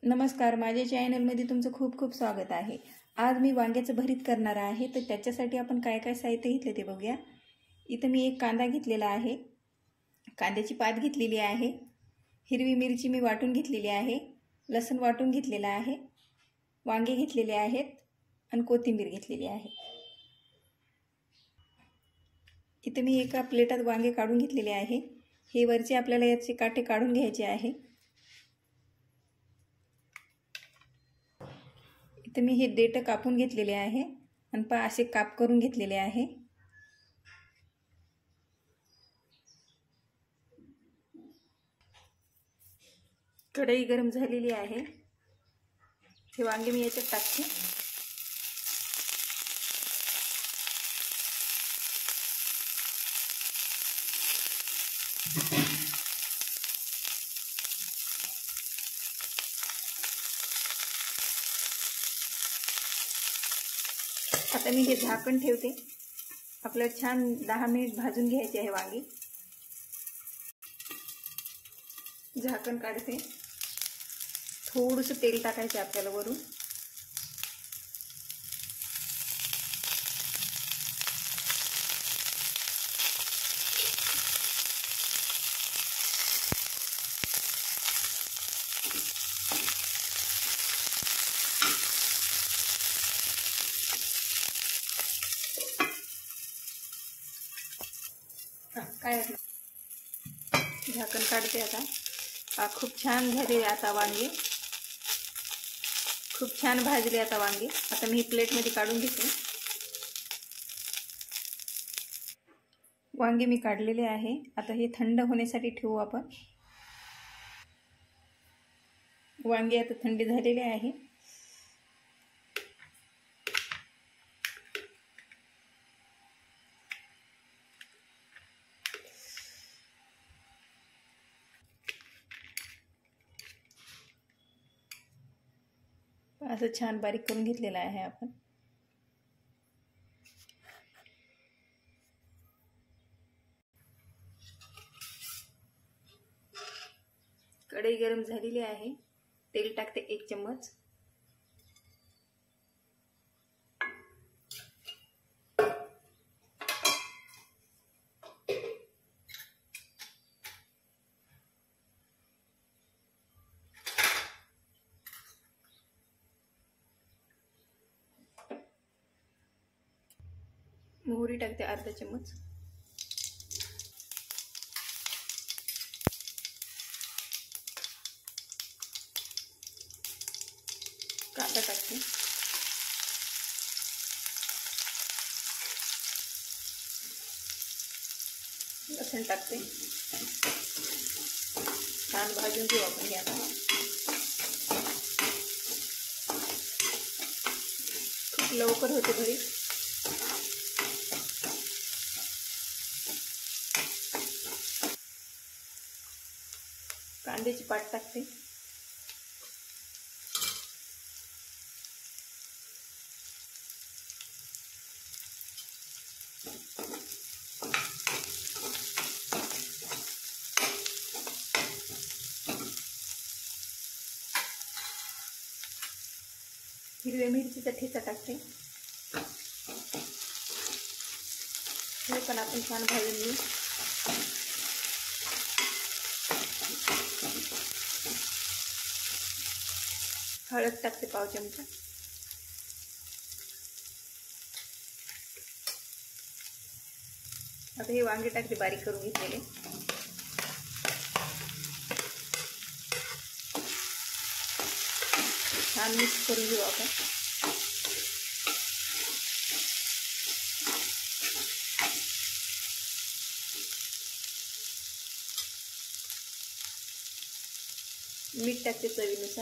नमस्कार, माझ्या चॅनलमध्ये तुमचं खूप खूप स्वागत आहे। आज मी वांग्याचं भरीत करणार आहे। तर त्याच्यासाठी आपण काय काय साहित्य घेतले ते बघूया। इथं मी एक कांदा घेतलेला आहे, कांद्याची पात घेतलेली आहे, हिरवी मिरची मी वाटून घेतलेली आहे, लसूण वाटून घेतलेला आहे, वांगे घेतलेले आहेत आणि कोथिंबीर घेतलेली आहे। इथे मी एका प्लेटात वांगे काढून घेतलेले आहे। हे वरचे आपल्याला याचे काटे काढून घ्यायचे आहे। इथे मी हे देठ कापून घेतलेले आहे आणि पहा असे काप करून घेतलेले आहे। कढई गरम झालेली आहे। हे वांगे मी याच्यात टाकते। आता मी हे झाकण ठेवते। आपल्याला छान 10 मिनिट भाजून घ्यायचे आहे वांगे। झाकण काढते। थोडंसं तेल टाकायचं आपल्याला वरून। काय झाकण काढते आता। खूप छान झाले आता वांगे, खूप छान भाजले आता वांगे। आता मी प्लेटमध्ये काढून घेते। वांगे मी काढलेले आहे। आता हे थंड होण्यासाठी ठेवू आपण। वांगे आता थंड झालेले आहे। असं छान बारीक करून घेतलेला आहे आपण। कढई गरम झालेली आहे। तेल टाकते 1 चम्मच। मोहरी टाकते अर्धा चम्मच। कांदा टाकते। लसूण टाकते। छान भाजून घेऊ आपण हे आता। खूप लवकर होते भरीत। कांद्याची पात टाकते। हिरव्या मिरचीचा ठेचा टाकते। हे पण आपण छान भाजून घेऊ। हळद टाकते पाव चमचा। आता हे वांगे टाकते बारीक करून घेतलेले। छान मिक्स करून घेऊ आपण। मीठ टाकते चवीनुसार।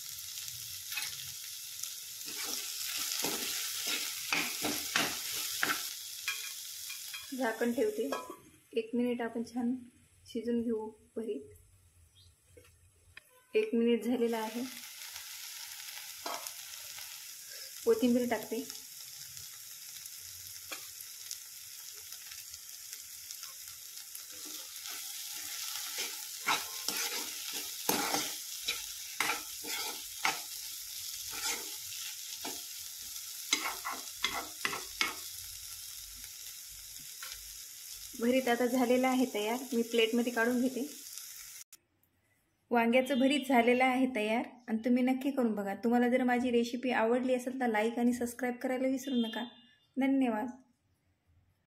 झाकण ठेवते। 1 मिनिट आपण छान शिजून घेऊ भरीत। 1 मिनिट झालेला आहे। कोथिंबीर टाकते। भरीत आता झालेलं आहे तयार. मी प्लेटमध्ये काढून घेते. वांग्याचं भरीत झालेलं आहे तयार आणि तुम्ही नक्की करून बघा. तुम्हाला जर माझी रेसिपी आवडली असेल तर लाईक आणि सबस्क्राईब करायला विसरू नका. धन्यवाद.